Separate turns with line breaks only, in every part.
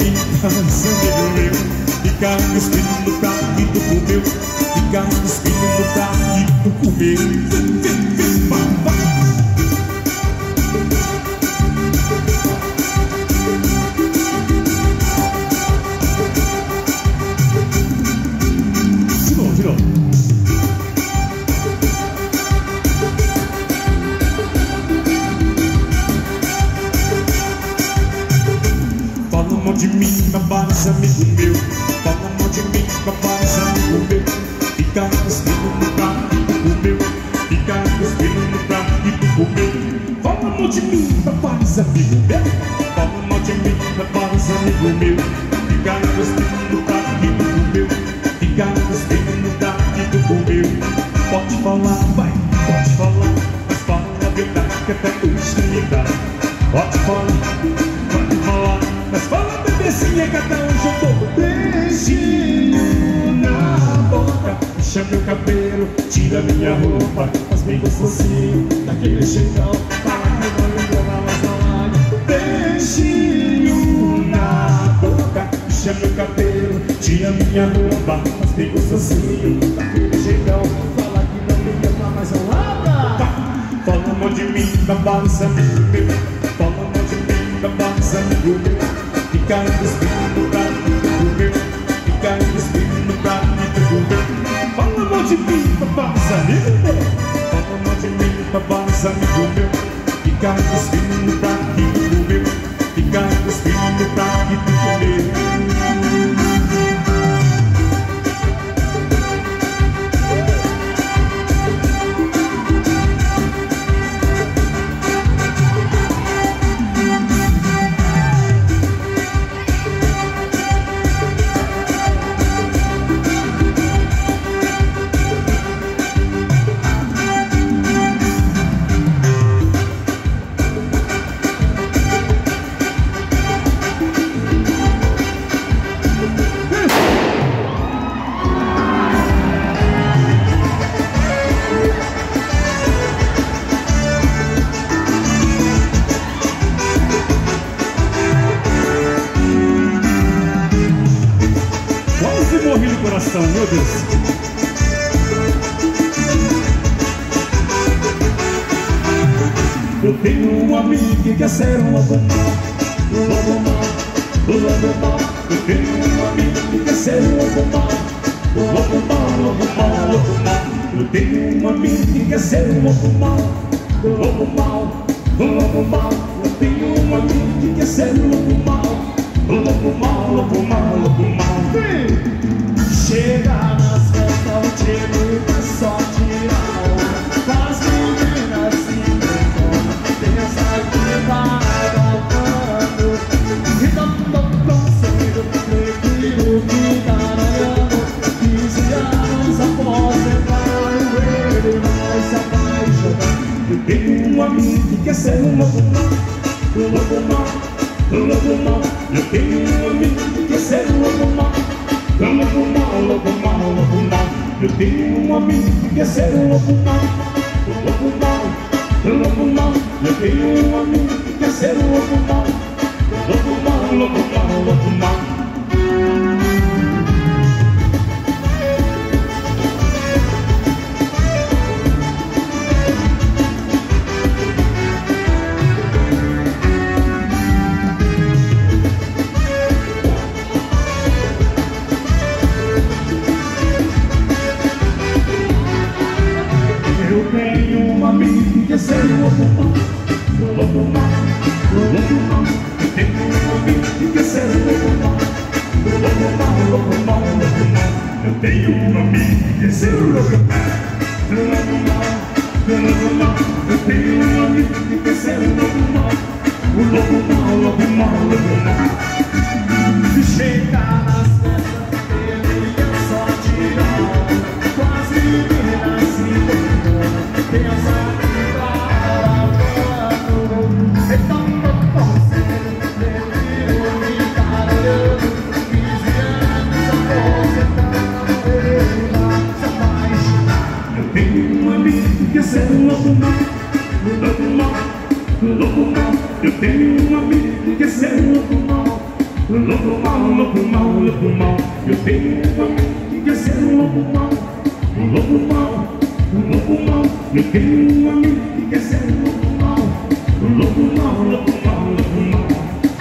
mim, mas amigo meu, fica cuspindo no prato que tu comeu, fica cuspindo no prato que tu comeu. De mim, papai, amigo meu. Fala mal de mim, papai, amigo meu. Fica cuspindo no prato que tu comeu, fica cuspindo no prato que tu comeu. Fala mal de mim, papai, amigo meu. Fala mal de mim, papai, amigo meu. Fica cuspindo no prato que tu comeu, fica cuspindo no prato que tu comeu. Pode falar, vai, pode falar, mas fala a verdade que até custa me dá. Pode falar, mas fala bebecinha que até hoje eu tô. Beijinho na boca, puxa meu cabelo, tira minha roupa, faz bem gostosinho, daquele jeitão. Fala que não lembra mais a lágrima. Beijinho na boca, puxa meu cabelo, tira minha roupa, faz bem gostosinho, daquele jeitão. Fala que não lembra mais a lágrima. Fala mal de mim, balança amigo meu. Fala mal de mim, balança amigo meu. Fica cuspindo no prato que tu comeu, fica cuspindo no prato que tu comeu. Fala mal de mim, papai, amigo meu. Fala mal de mim, papai, amigo meu. Fica cuspindo no prato que tu comeu, fica cuspindo no prato que tu comeu. Morri no coração, meu Deus. Eu tenho um amigo que quer ser um lobo mau, um lobo mau, um lobo mau. Eu tenho um amigo que quer ser um lobo mau, um lobo mau, lobo mau, lobo mau. Eu tenho um amigo que quer ser um lobo mau, um lobo mau, um lobo mau. Eu tenho um amigo que quer ser um lobo mau, um lobo mau, lobo mau, lobo mau. Chega nas festas, o time vai só tirar onda. Faz meninas se entregando, pensa que vai galpando. E tão cedo, prefiro ficar olhando. 15 anos após entrar no ele vai se apaixonar. Eu tenho um amigo que quer ser um lobo mau, um lobo mau, um lobo mau. Eu tenho um amigo que quer ser um lobo mau, um lobo mau, lobo mau, lobo mau. Eu tenho um amigo que quer ser um lobo mau, um lobo mau, um lobo mau. Eu tenho um amigo que quer ser um lobo mau, um lobo mau, lobo mau, lobo mau. Eu tenho um amigo que quer ser um lobo mau, um lobo mau, um lobo mau. Eu tenho um amigo que quer ser um lobo mau, um lobo mau, lobo mau, lobo mau. Eu tenho um amigo que quer ser um lobo mau, um lobo mau, um lobo mau. Eu tenho um amigo que quer ser um lobo mau, um lobo mau, lobo mau, lobo mau. E chega nas festas, ele é só tirar onda, quase vira assim. Pensa que vai lavando. Então tão cedo, prefiro ficar olhando. 15 anos após entrar, ele vai se apaixonar. Eu tenho um amigo que quer ser um lobo mau, um lobo mau, um lobo mau. Eu tenho um amigo que quer ser um lobo mau, um lobo mau. lobo mau, lobo mau. Eu tenho um amigo que quer ser um lobo mau. Um lobo mau, um lobo mau. Eu tenho um amigo que quer ser um lobo mau. Um lobo mau, lobo mau, lobo mau.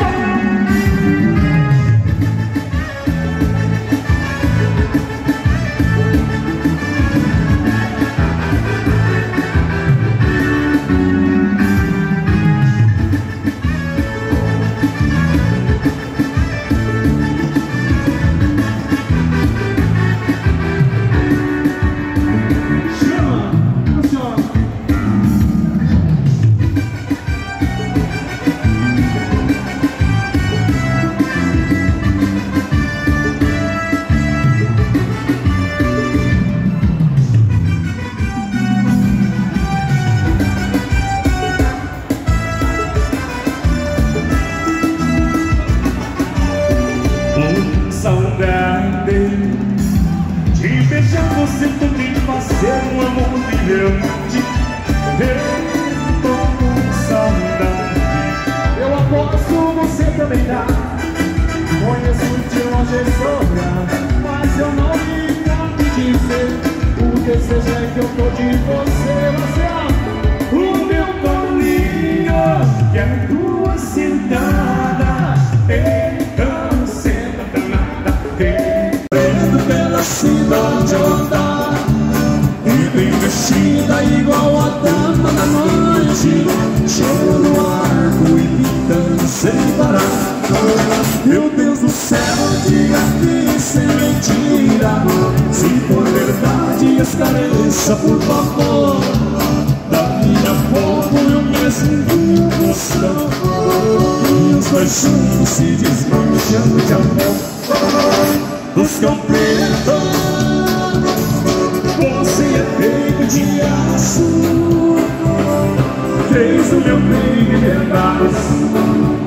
Saudade de beijar você, também fazer um amor brilhante. Eu tô com saudade.
Eu aposto você também dá. Conheço de longe e sobra, mas eu não me canto de dizer. O desejo é que eu tô de você. Você ama
o meu tolinho, que é tua sentada. Então senta danada,
preto pela cidade andar, e bem vestida igual a dama da noite, cheiro no arco e pintando sem parar. Meu Deus do céu, diga que isso é mentira. Se for verdade, esclareça por favor. Daqui a pouco eu mesmo vou gostar, e os dois juntos se desmanchando de amor. Os campeões, você é feito de aço, fez o meu bem em pedaço.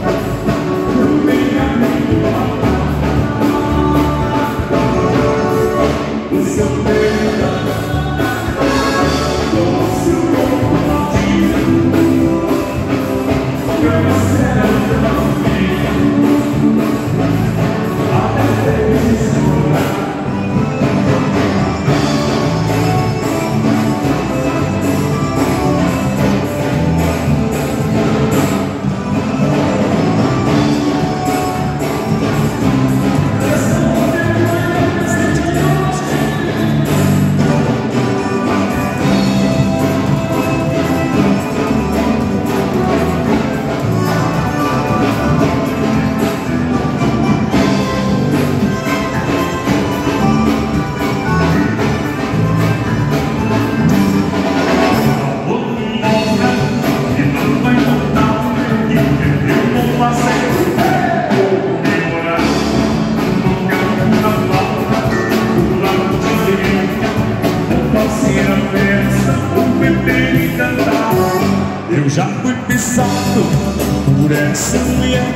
Eu já fui pisado por essa mulher.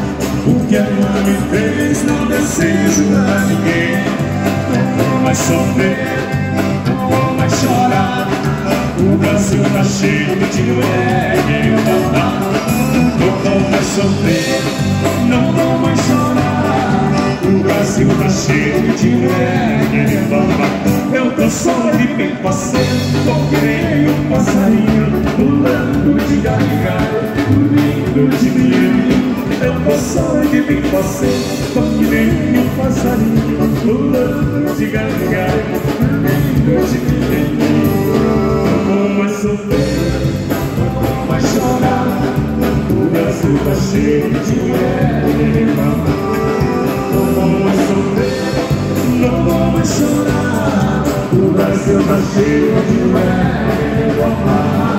O que ela me fez não desejo pra ninguém. Não vou mais sofrer, não vou mais chorar. O Brasil tá cheio de mulher querendo matar. Não vou mais sofrer, não vou mais chorar. O Brasil tá cheio de mulher querendo matar. Eu tô só de bem passeio, tô que nem um passarinho, pulando de galho em galho, dormindo de milho. Eu tô só de bem passeio, tô que nem um passarinho, pulando de galho em galho, dormindo de milho. Não vou mais sofrer, não vou mais chorar. O Brasil tá cheio de mulher querendo matar. Não vou mais sofrer, não vou mais chorar. O Brasil tá cheio de mulher querendo amar.